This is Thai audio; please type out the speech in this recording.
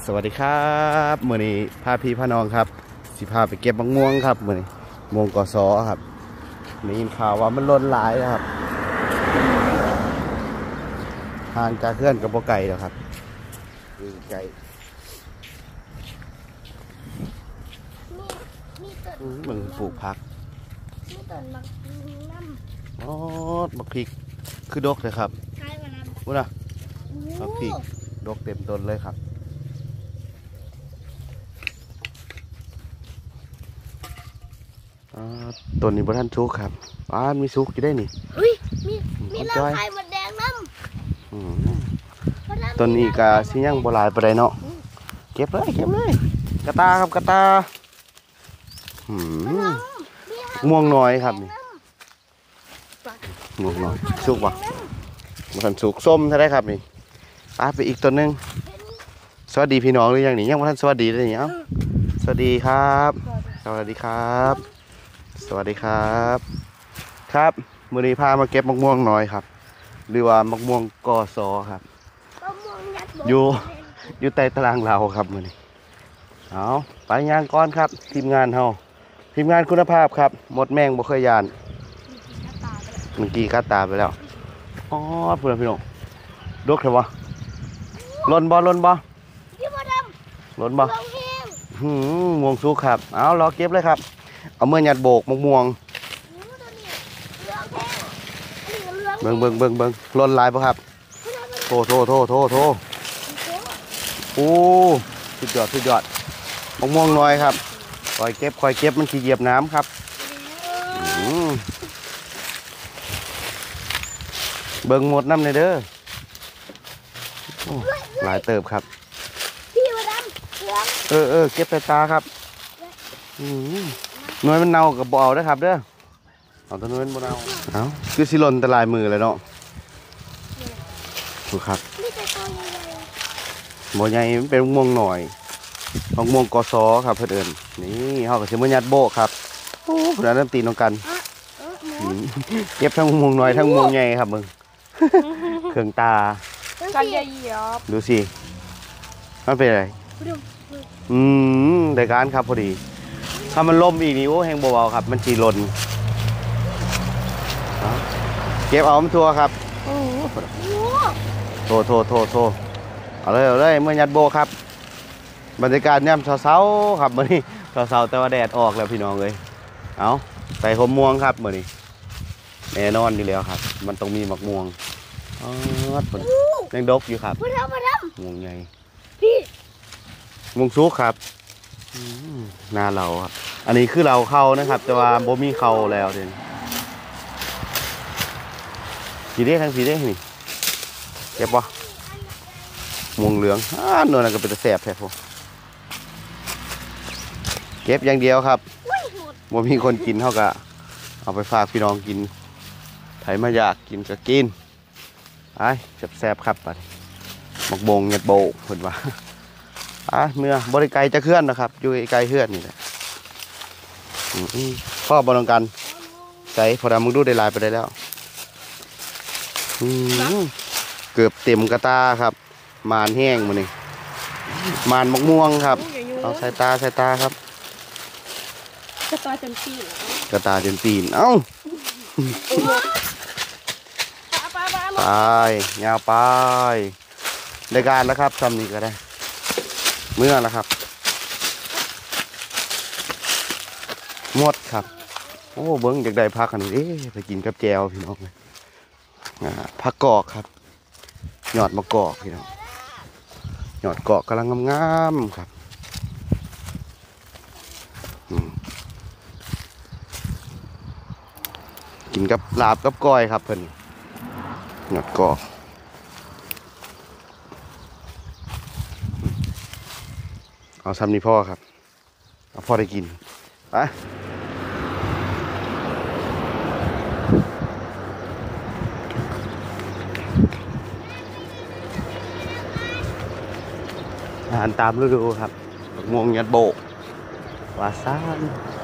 สวัสดีครับมื้อนี้พาพี่พาน้องครับสิพาไปเก็บมะม่วงครับมื้อนี้ม่วงกสครับได้ยินข่าวว่ามันล้นหลายนะครับห่างจากเพื่อนกับบ่ไก่แล้วครับอยู่ไกลมึงปลูกผักมีต้นมะน้ำอ๋อมะพริกคือดกเลยครับใช่มาน้ำพูดนะมะพริกดกเต็มต้นเลยครับต้นนี้บ่ทันสุกครับมีสุกอยู่ได้นี่เฮ้ยมีเล้าไข่มดแดงน้ำต้นนี้ก็สิยังบ่หลายปานใดเนาะเก็บเลยกระตาครับกระตาม่วงน้อยครับนี่ม่วงน้อยสุกบ่บ่ทันสุกส้มเท่าไรครับนี่ไปอีกต้นนึงสวัสดีพี่น้องหรือยังนี่ยังบ่ทันสวัสดีเลยนี่เอ้าสวัสดีครับสวัสดีครับสวัสดีครับครับมื้อนี้พามาเก็บมะม่วงน้อยครับหรือว่ามะม่วงกสครับอยู่ใต้ตารางเราครับมื้อนี้เอาไปย่างก้อนครับทีมงานเฮาทีมงานคุณภาพครับหมดแมงบ่เคยยานเมื่อกี้กัดตาไปแล้วอ๋อเพื่อนพี่น้องดกเถอะวะล้นบ่ล้นบ่ม่วงสุกครับเอารอเก็บเลยครับเอาเมื่อหยัดโบกมะม่วงเบิ่งล้นลายป่ะครับโถโอ้สุดยอดมะม่วงน้อยครับคอยเก็บมันขี้เหยียบน้ำครับเบิ่งหมดน้ำเลยเด้อหลายเติบครับเก็บแต่ตาครับน้อยมันเน่ากับบ่อได้ครับเด้อเอาตัวน้อยมันบ่เน่าเอาคือสิหล่นแต่ลายมือเลยเนาะถูกครับบ่ใหญ่เป็นม่วงหน่อยม่วงกสครับเพื่อนเอิญนี่เขากับเชมยัดโบครับโอ้เพื่อนเริ่มตีนกันเก็บทั้งม่วงหน่อยทั้งม่วงใหญ่ครับมึงเครื่องตาดูสิมันเป็นอะไรได้การครับพอดีถ้ามันล่มอีกนี่โอ้แห้งเบาๆครับมันจีหล่นเก็บเอามันทัวครับโทเอาเลยเมื่อยัดโบครับบรรยากาศเนี่ยเช้าๆครับมื่อนี้เช้าแต่ว่าแดดออกแล้วพี่น้องเลยเอาใส่หอมม่วงครับมื่อนี้แน่นอนอยู่แล้วครับมันต้องมีหมักม่วงยังดกอยู่ครับม่วงใหญ่ม่วงสุกครับหน้าเราครับอันนี้คือเราเข้านะครับแต่ว่าโบมีเข้าแล้วเด่นสีเด้ทั้งสีเด้นี่เก็บปะม่วงเหลืองโน่นก็เป็นตะแสบแท้พวกเก็บอย่างเดียวครับโบมีคนกินเท่ากับเอาไปฝากพี่น้องกินไถมาอยากกินก็กินไอ้แสบครับไปหมกบงเงียดโบเห็นปะเมื่อบริไกลจะเคลื่อนนะครับอยู่ไกลเคลื่อนนี่แหละพ่อบอลกันใส่พอดำมึงดูได้ลายไปได้แล้วเกือบเต็มกระตาครับมานแห้งมันนี่มานมะม่วงครับเอาใส่ตาครับกระตาจนตีนเอ้าไปยาวไปได้การแล้วครับทำนี่ก็ได้เมื่อแล้วครับหมดครับโอ้เบิ้งอยากได้พักอันนี้ไปกินกับแจวพี่น้องเลยผักกอกครับหยอดมะกอกพี่น้องหยอดกอกกำลังงามๆครับกินกับลาบกับก้อยครับเพิ่นหยอดกอกเอาซ้ำนี่พ่อครับเอาพ่อได้กินไปอาหารตามฤดูครับม่วงยัดโบกวาซาน